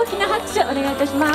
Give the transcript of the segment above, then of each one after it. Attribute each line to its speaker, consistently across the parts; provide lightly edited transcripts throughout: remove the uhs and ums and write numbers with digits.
Speaker 1: 大きな拍手お願いいたします。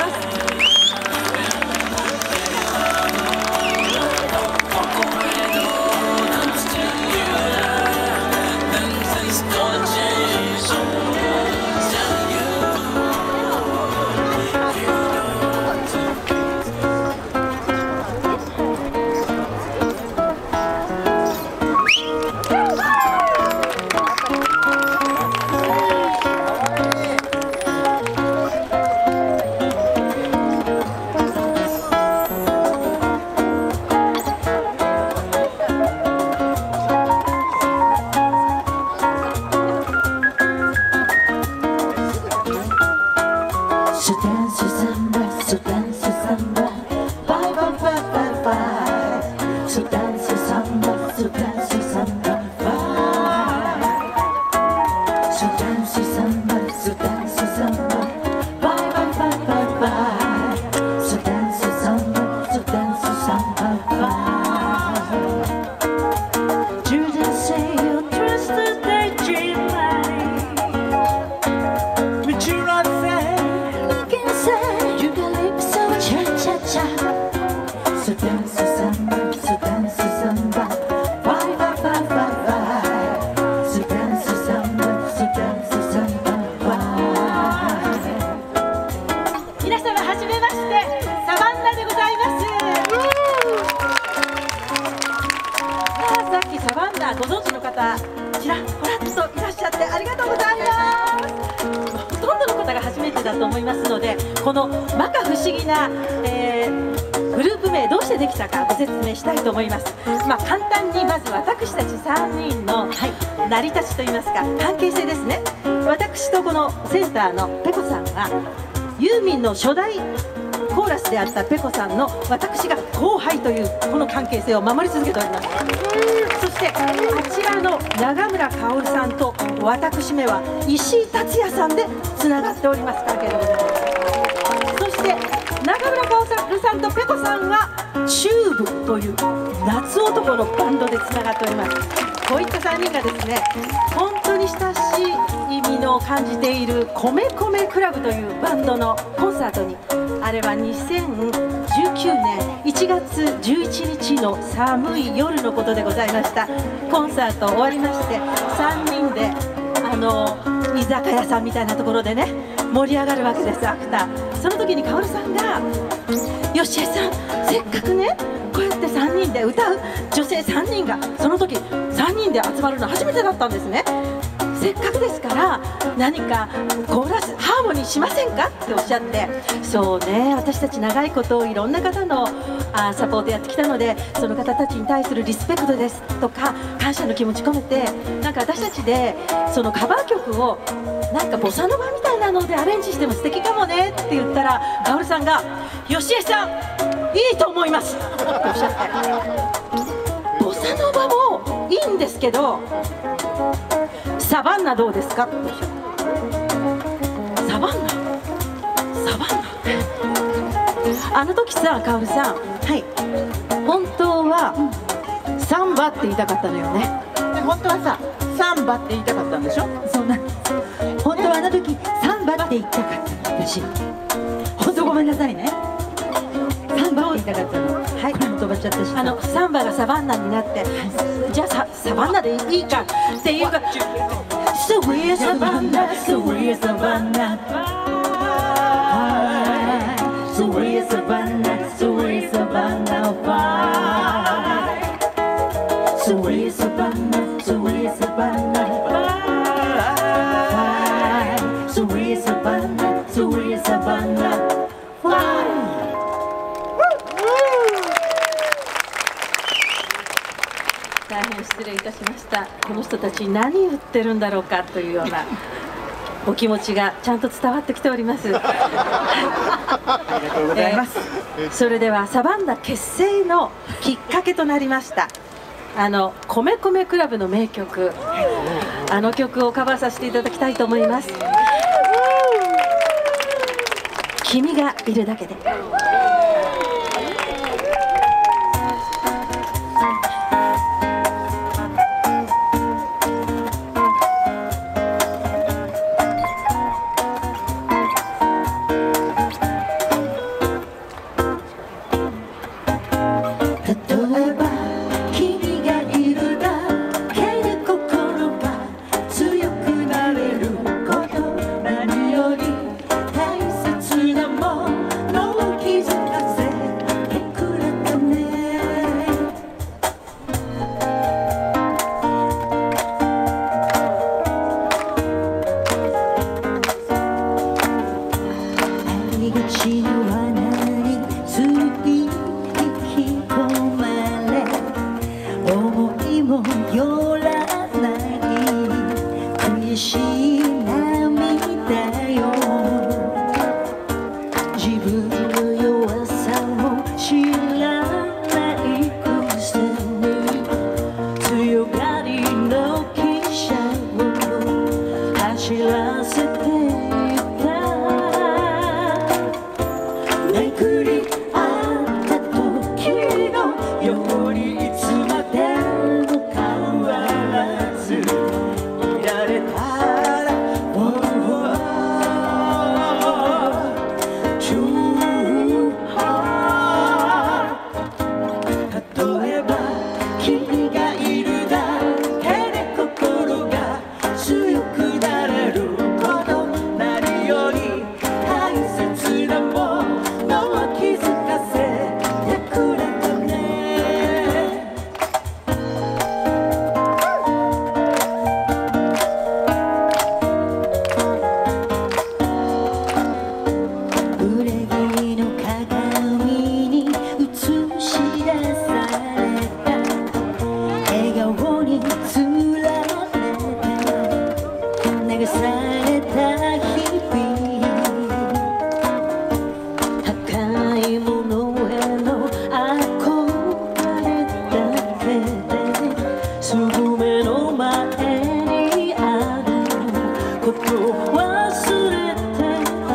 Speaker 1: ご存知の方ちらほらっといらっしゃってありがとうございます。ほとんどの方が初めてだと思いますので、この摩訶不思議な、グループ名どうしてできたかご説明したいと思います。簡単にまず私たち3人の、成り立ちといいますか関係性ですね。私とこのセンターのペコさんはユーミンの初代コーラスであったペコさんの私が後輩というこの関係性を守り続けております。そしてあちらの長村薫さんと私めは石井達也さんでつながっております関係でございます。そして長村薫さんとペコさんはチューブという夏男のバンドでつながっております。こういった3人がですね本当に親しい意味の感じている米米クラブというバンドのコンサートに、あれは2019年1月11日の寒い夜のことでございました。コンサート終わりまして3人で居酒屋さんみたいなところでね盛り上がるわけです。アフターその時に薫さんが「よしえさん、せっかくねこうやって3人で歌う女性3人がその時3人で集まるの初めてだったんですね。せっかくですから何かコーラスハーモニーしませんか?」っておっしゃって、そうね、私たち長いこといろんな方のサポートやってきたので、その方たちに対するリスペクトですとか感謝の気持ち込めて、なんか私たちでそのカバー曲をなんかボサノバみたいなのでアレンジしても素敵かもねって言ったら、薫さんが「よしえさんいいと思います」っておっしゃって「ボサノバもいいんですけどサバンナどうですか?」っておっしゃって「サバンナあの時さ薫さん、本当はサンバって言いたかったのよね。
Speaker 2: 本当はさサンバって言いたかったんでしょ。
Speaker 3: そうなんです。本当はあの時サンバって言いたかったの私。本当ごめんなさいね。サンバって言いたかったの。これも飛ばっちゃったし、
Speaker 1: サンバがサバンナになって、じゃあサバンナでいいかっていうか「スウィーサバンナスウィーサバンナ」
Speaker 3: スウィーサバンナスウィーサバンナファイスウィーサバンナスウィーサバンナファイスウィーサバンナスウィーサバンナファイ。
Speaker 1: 大変失礼いたしました。この人たち何言ってるんだろうかというようなお気持ちがちゃんと伝わってきております。
Speaker 2: ありがとうございます。
Speaker 1: それではサバンナ結成のきっかけとなりました米米クラブの名曲、あの曲をカバーさせていただきたいと思います。君がいるだけで。
Speaker 3: より大切なものを気づかせてくれたね。ありがちな罠につい引き込まれ思いもよらない悔しい涙よ。自分の弱さも知らないくせに強がりの汽車を走らせていた。めくり合った時のようにいつまでも変わらずいられたら例えば君がいるだけで心が強くなれること何より大切なものを気づかせてくれたね。裏切りの鏡に映し出された笑顔につられて流された日々高いものへの憧れだけですぐ目の前にあることを忘れてた。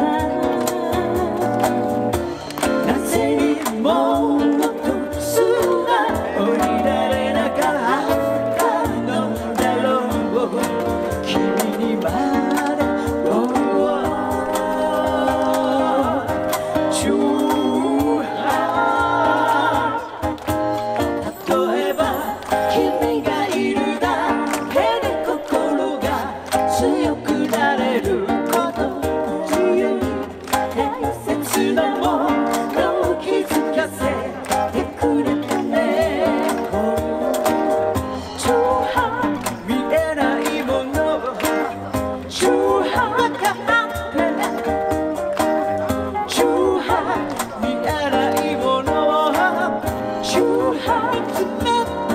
Speaker 3: なぜにもっとすら降りられなかったのだろう。君にまだ例えば君がいるだけで心が強くなれること強い大切なものを気づかせてくれたね。見えないもの見えないもの詰め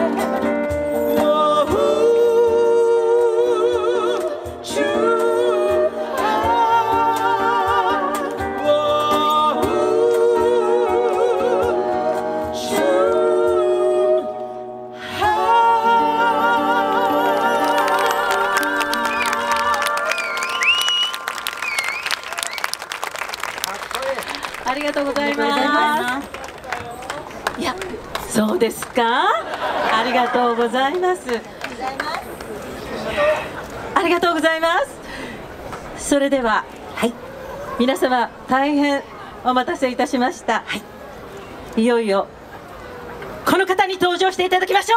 Speaker 1: ありがとうございます。いや、そうですか。ありがとうございます。ありがとうございます。それでは、はい、皆様大変お待たせいたしました。はい、いよいよこの方に登場していただきましょ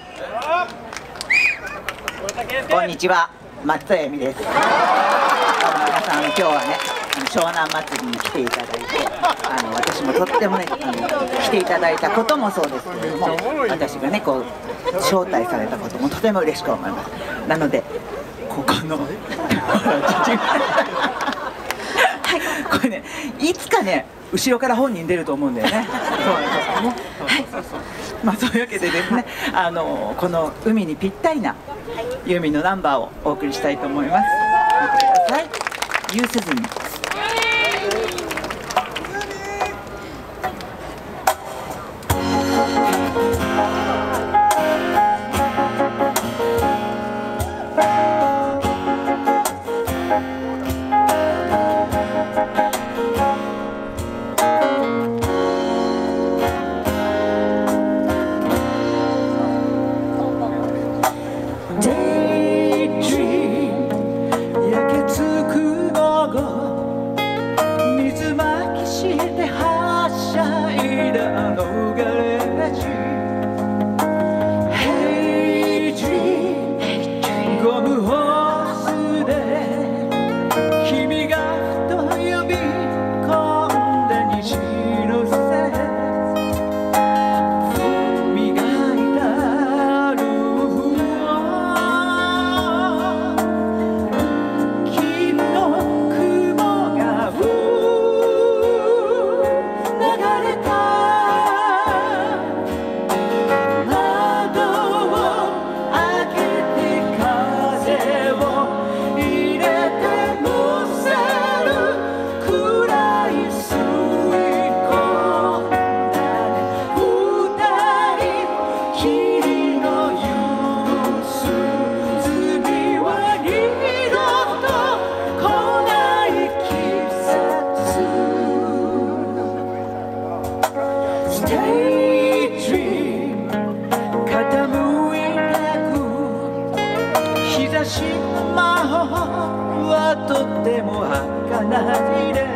Speaker 2: す。こんにちは、松任谷由実です。皆さん今日はね、湘南祭りに来ていただいて、私もとってもね、来ていただいたこともそうですけれども、私がねこう招待されたこともとても嬉しく思います。なのでここのこれね、いつかね後ろから本人出ると思うんだよね。まあそういうわけでですね、この海にぴったりなユーミンのナンバーをお送りしたいと思います。見てください。夕涼み。ゴムホースで君が
Speaker 3: じで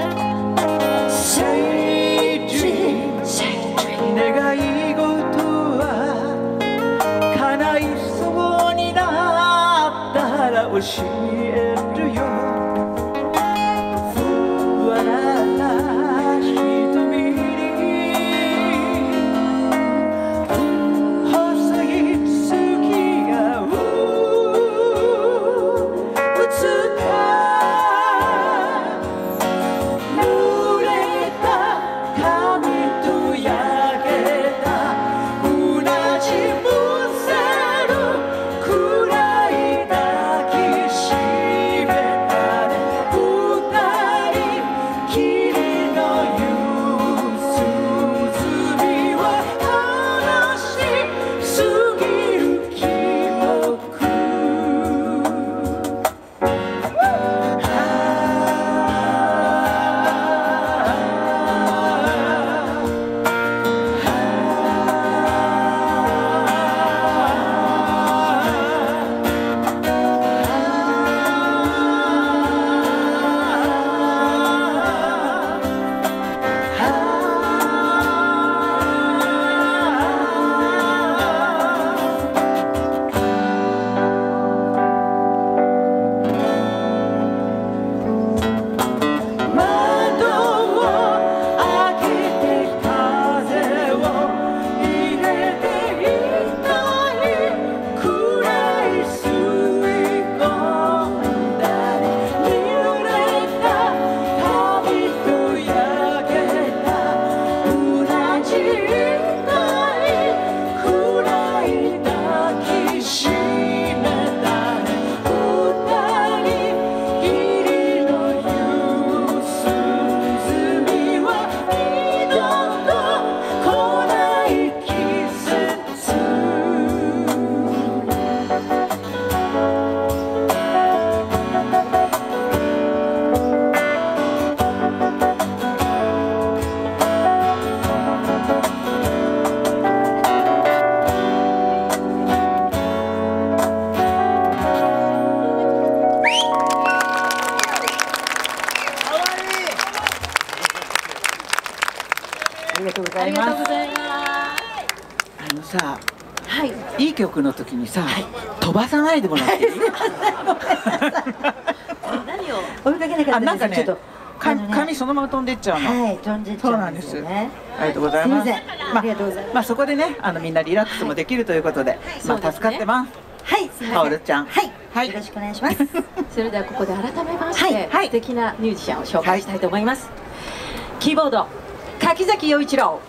Speaker 3: Say dream 願い事は叶いそうになったら教えるよ笑った瞳に細い月が映った濡れた髪と焼けた同じむせるくらい抱きしめたね二人きりの夕涼みは悲しすぎる記憶
Speaker 2: ありがとうござ
Speaker 1: あり
Speaker 2: います。
Speaker 1: がとうございます。
Speaker 2: さ、
Speaker 1: はい。
Speaker 2: いい曲の時にさ、飛ばさないでもらっていい？
Speaker 1: 何を？
Speaker 4: 追いかけなかった
Speaker 2: なんかね
Speaker 4: ちょっと
Speaker 2: 髪そのまま飛んでっちゃうの。
Speaker 4: はい、飛んでっちゃうんですよね。
Speaker 2: ありがとうございます。
Speaker 4: すいませんありがとうございます。
Speaker 2: まあそこでね、みんなリラックスもできるということで、まあ助かってます。
Speaker 4: はい、すみません。
Speaker 2: カオルちゃん
Speaker 4: はい、
Speaker 2: はい
Speaker 4: よろしくお願いします。
Speaker 1: それではここで改めまして、
Speaker 4: はい
Speaker 2: はい
Speaker 1: 素敵なミュージシャンを紹介したいと思います。キーボード柿崎陽一郎。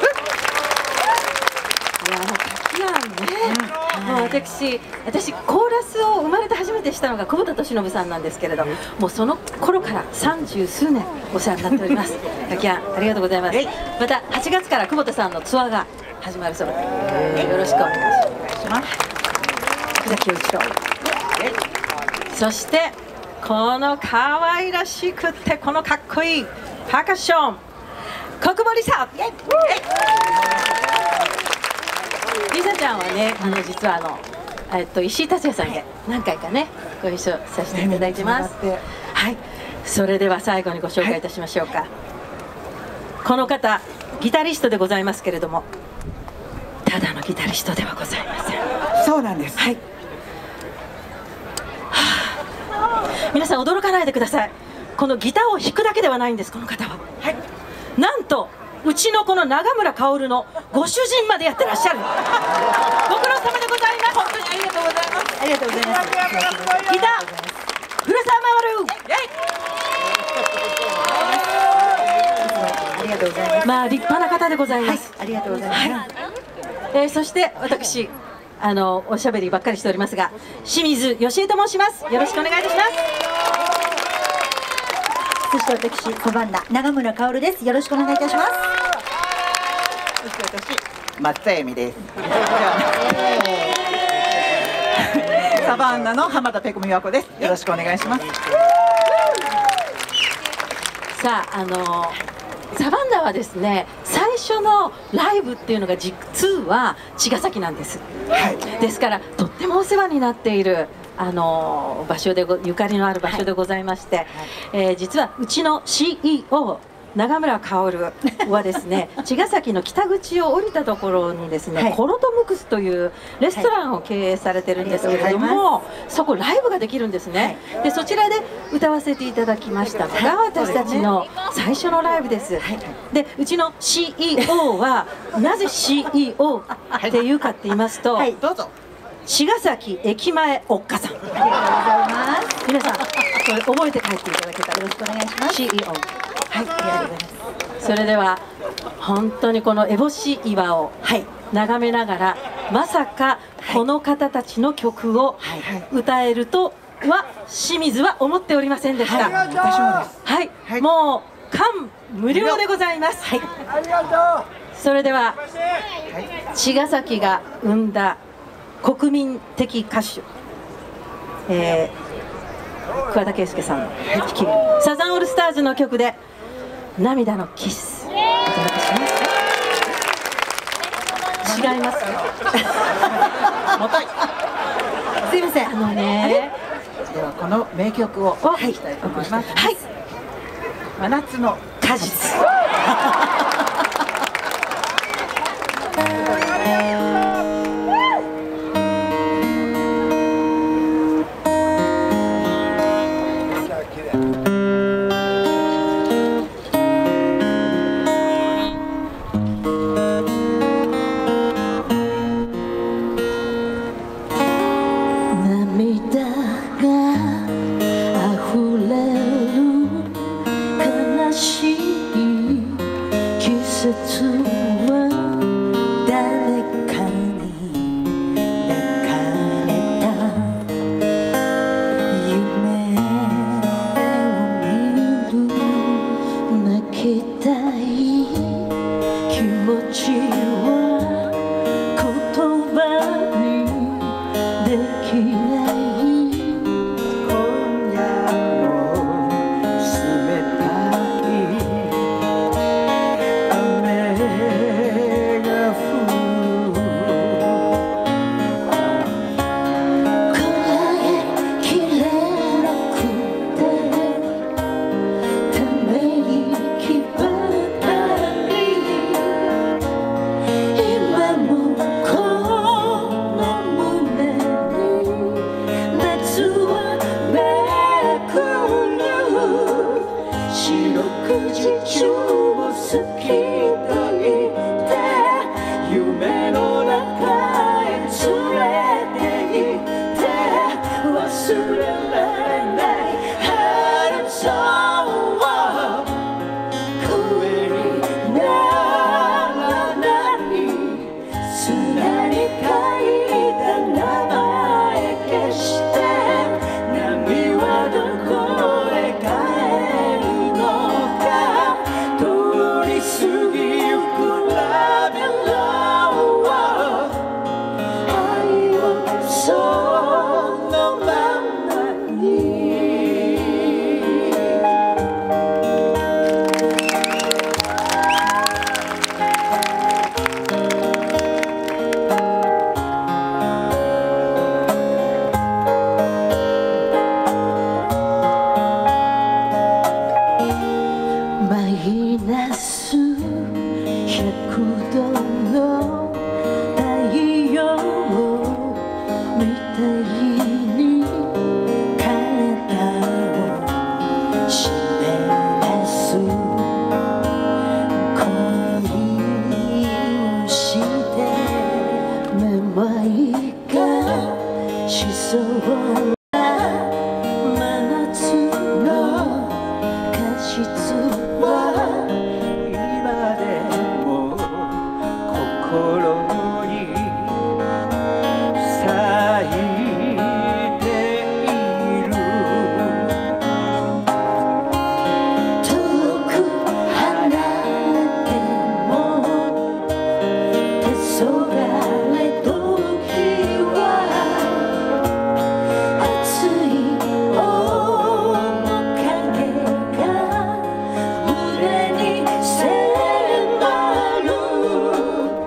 Speaker 1: いやもう柿やんね。もう私コーラスを生まれて初めてしたのが久保田利伸さんなんですけれど、もうその頃から30数年お世話になっております。柿やんありがとうございます。また8月から久保田さんのツアーが始まるそうで、よろしくお願いします。柿崎陽一郎。そしてこの可愛らしくてこのかっこいいパーカッション国森さん。リサちゃんはね、実は石井達也さんで何回かねご一緒させていただいてます。はい、それでは最後にご紹介いたしましょうか。この方ギタリストでございますけれども、ただのギタリストではございません。
Speaker 2: そうなんです。
Speaker 1: はい。皆さん驚かないでください。このギターを弾くだけではないんです。この方は、はい、なんとうちのこの永村薫のご主人までやってらっしゃる。ご苦労様でございます。本当にありがとうございます。
Speaker 4: ありがとうございます。
Speaker 1: ギター古澤
Speaker 4: ありがとうございます。
Speaker 1: まあ立派な方でございます。
Speaker 4: ありがとうございます。
Speaker 1: そして私おしゃべりばっかりしておりますが、清水義恵と申します。よろしくお願いいたします。
Speaker 4: そして私小バンダ永村薫です。よろしくお願いいたします。
Speaker 2: そして私松田恵美です。サバンナの浜田ペコミワコです。よろしくお願いします。
Speaker 1: さあサバンナはですね、最初のライブっていうのが実は茅ヶ崎なんです。
Speaker 2: はい。
Speaker 1: ですからとってもお世話になっている場所でゆかりのある場所でございまして、実はうちの CEO長村薫はですね茅ヶ崎の北口を降りたところにですね、コロトムクスというレストランを経営されてるんですけれども、そこライブができるんですね。でそちらで歌わせていただきましたが私たちの最初のライブです。でうちの CEO はなぜ CEO っていうかって言いますと、
Speaker 2: どうぞ。
Speaker 1: 茅ヶ崎駅前おっかさん。ありがとうございます。皆さんこれ覚えて帰っていただけたらよろしくお願いします。CEO。はい、ありがとうございます。それでは本当にこの烏帽子岩を眺めながら、まさかこの方たちの曲を歌えるとは清水は思っておりませんでした。
Speaker 2: 私もです。
Speaker 1: はい、もう感無量でございます。はい、
Speaker 3: ありがとう。
Speaker 1: それでは茅ヶ崎が生んだ国民的歌手、桑田佳祐さんの率いるサザンオールスターズの曲で涙のキスお届けします。違います。
Speaker 2: もとい。
Speaker 1: すいません。
Speaker 2: ではこの名曲を聴きたいと思います。
Speaker 1: はい。
Speaker 2: 真夏の
Speaker 1: 果実。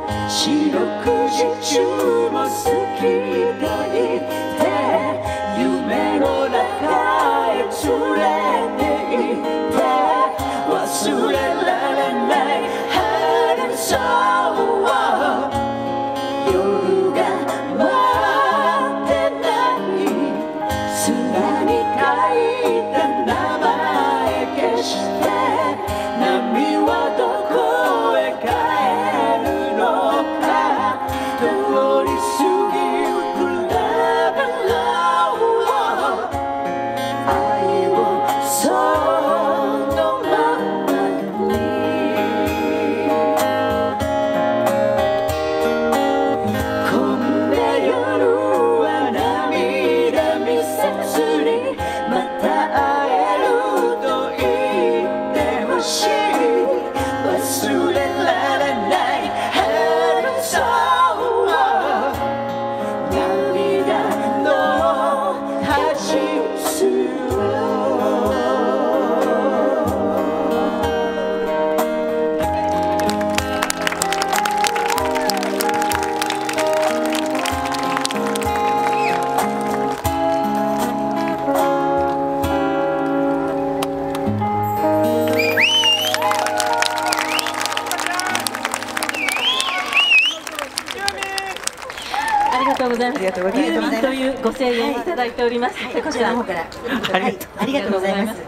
Speaker 3: 四六時中も好きでいて夢し忘れられない春そう涙の橋す
Speaker 1: ありがとうございます。
Speaker 2: ありがとうございます
Speaker 1: ユーミンというご声援をいただいております。
Speaker 4: こちらの方から。はい、ありがとうございます。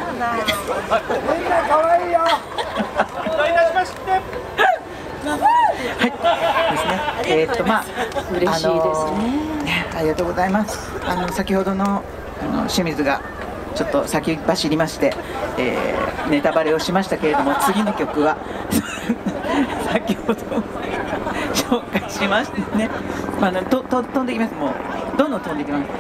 Speaker 2: まあ
Speaker 1: 嬉しいですね。
Speaker 2: ありがとうございます。先ほどの清水がちょっと先走りまして、ネタバレをしましたけれども、次の曲は先ほど紹介しましてね、飛んできます。もうどんどん飛んできます。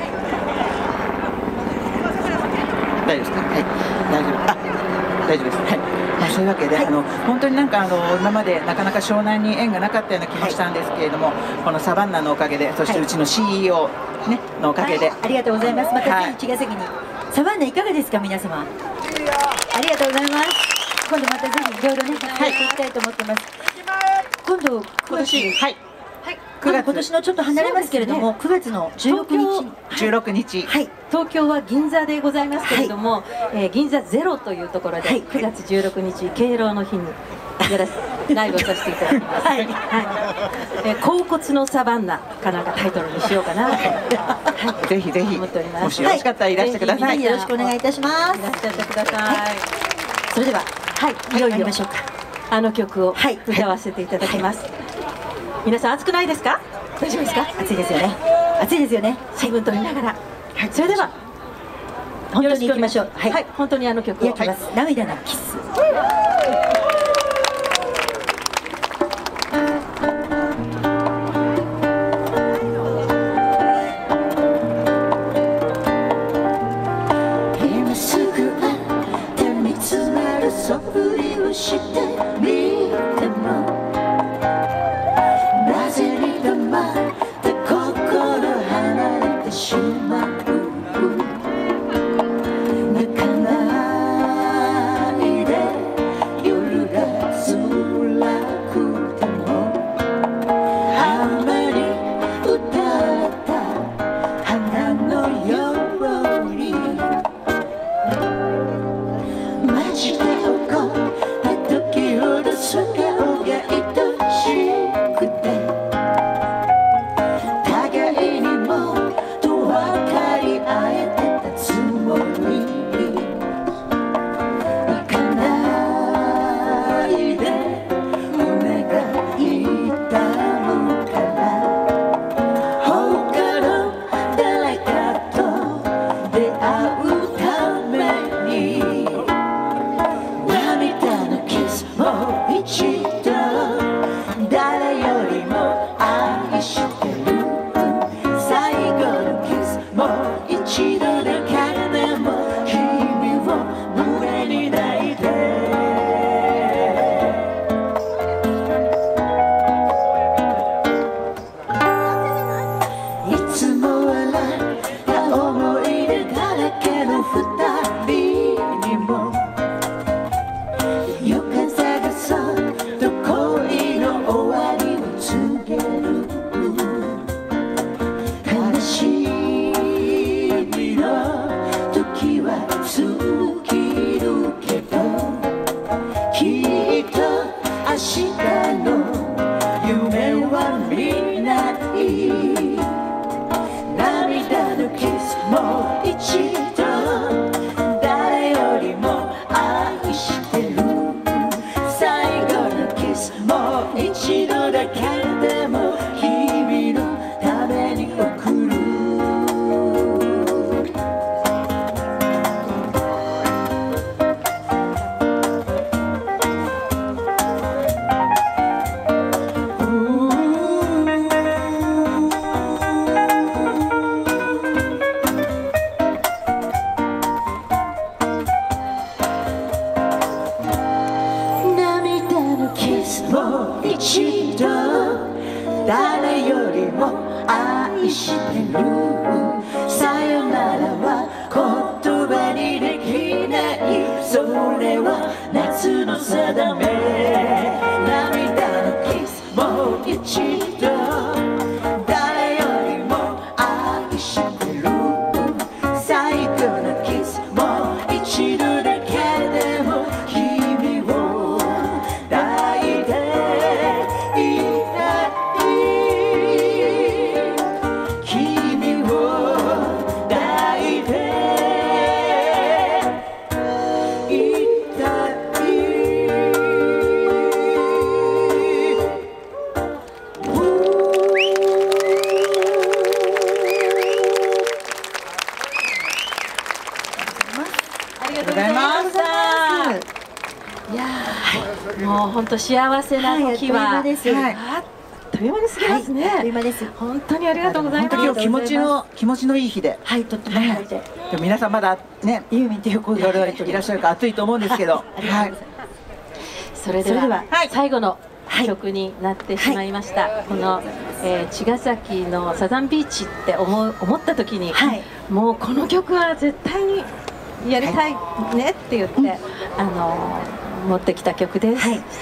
Speaker 2: 大丈夫ですか？はい、大丈夫。大丈夫です。はい。そういうわけで、本当になんか今までなかなか湘南に縁がなかったような気もしたんですけれども、このサバンナのおかげで、そしてうちの CEO、ね、のおかげで、
Speaker 4: ありがとうございます。またぜひ茅ヶ崎に。サバンナいかがですか皆様。ありがとうございます。今度またぜひいろいろね、はい、行きたいと思ってます。今度
Speaker 2: 今年、はい。
Speaker 4: 9月今年のちょっと離れますけれども、9月の16日、
Speaker 2: 16日、
Speaker 1: はい、東京は銀座でございますけれども、銀座ゼロというところで、9月16日敬老の日にライブをさせていただきます。はい、甲骨のサバンナかなんかタイトルにしようかなと、はい、
Speaker 2: ぜひぜひ
Speaker 1: 思っております。
Speaker 2: もしよろしかったらいらしてください。
Speaker 4: よろしくお願いいたします。
Speaker 1: いらっしゃってください。
Speaker 4: それでは、はい、いよいよましょうか。
Speaker 1: あの曲を歌わせていただきます。皆さん暑くないですか？大丈夫ですか？
Speaker 4: 暑いですよね。暑いですよね。
Speaker 1: 水分取りながら。それでは
Speaker 4: 本当に行きましょう。
Speaker 1: はい、本当にあの曲を。
Speaker 4: いきます。涙のキス。
Speaker 3: 今すぐ手に詰まるそぶりをしてみても、なぜに黙って心離れてしまう。泣かないで夜が辛くても、あんまり歌った花のように街で起こった時ほど素顔が愛しくて、互いにもっと分かり合えてたつもり。泣かないで胸が痛むから他の誰かと出会うために、涙のキスもう一度誰よりも愛してる。最後のキスもう一度だからでも君を胸に抱いて、いつも笑った思い出だらけの二人にも夜風がそっと恋の終わりを告げる。悲しみの時は過ぎるけど、きっと明日の夢は見ない。涙のキスもう一度誰よりも愛してる。最後のキスもう一度だけでも君のために送る。 一度誰よりも愛してるさよならは言葉にできないそれは夏の定め涙のキスもう一度誰よりも愛してる最後のキスもう一度だけでも君を抱いていたい君を抱いていた
Speaker 1: ありがとうございました。いやー、もう本当幸せな時は、
Speaker 4: はい、あっという間です。はい、
Speaker 1: あっという間に過ぎますね。
Speaker 4: あっという間です。
Speaker 1: 本当にありがとうございます。
Speaker 2: 今日気持ちのいい日で、
Speaker 4: はい、とっても晴れて、
Speaker 2: でも皆さんまだね、
Speaker 4: ユーミンという声
Speaker 2: いろいろいらっしゃるから暑いと思うんですけど、はい。
Speaker 1: それでは最後の曲になってしまいました。この茅ヶ崎のサザンビーチって思った時に、もうこの曲は絶対にやりたいねって言って、持ってきた曲です。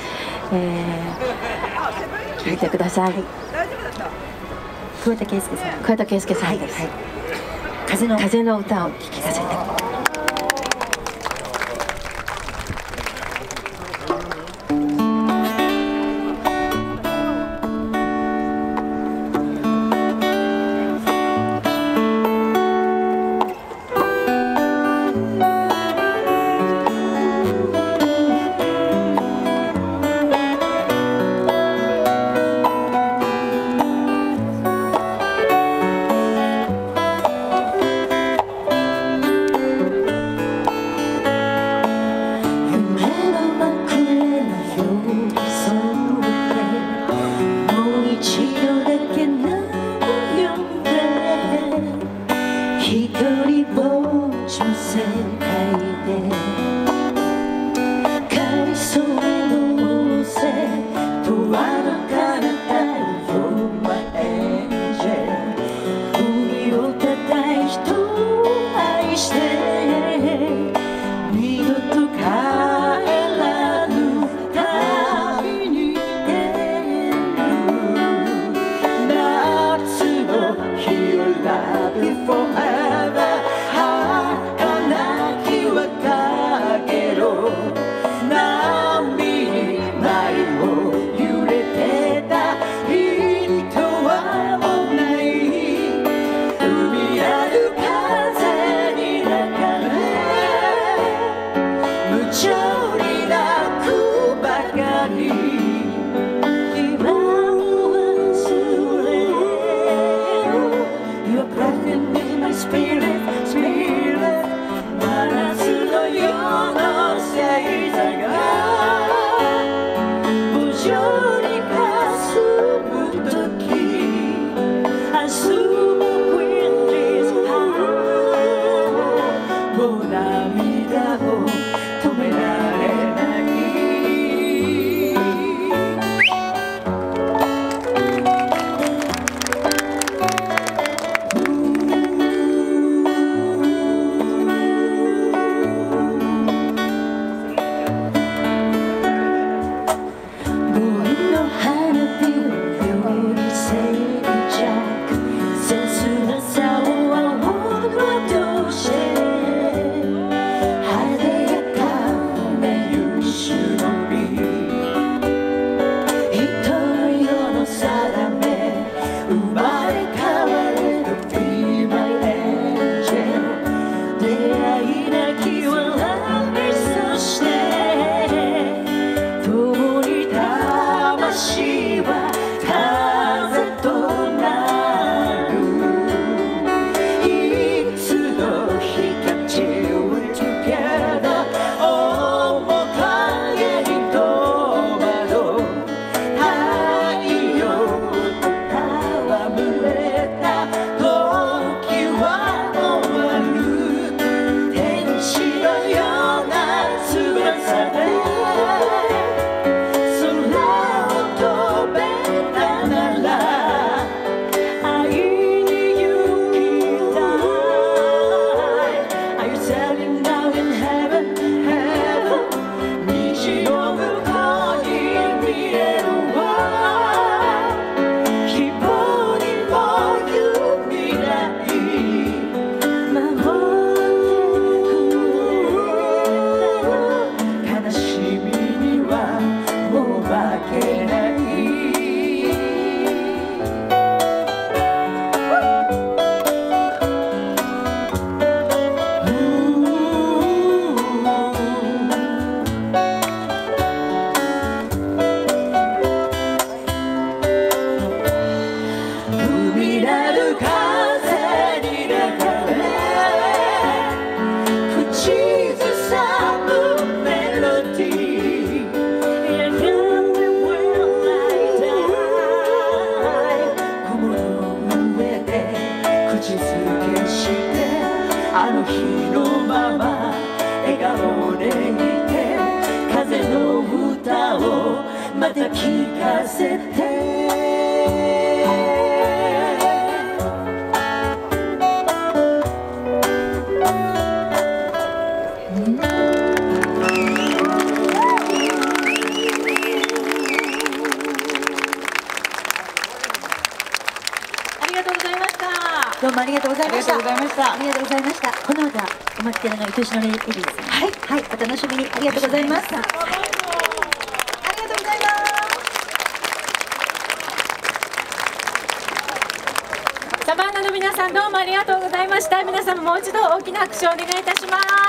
Speaker 1: 聴いてください。
Speaker 4: 桑田佳祐さん。
Speaker 1: 桑田佳祐さんです。風の歌を聴かせて。
Speaker 3: また聞かせて
Speaker 4: どうもありがとうございました。
Speaker 2: ありがとうございました。
Speaker 4: ありがとうございました。この歌、お待ちかねの愛しのレディーです。はい、はい、お楽しみに。ありがとうございました。ありがとうございます。
Speaker 5: サバンナの皆さん、どうもありがとうございました。皆様もう一度大きな拍手をお願いいたします。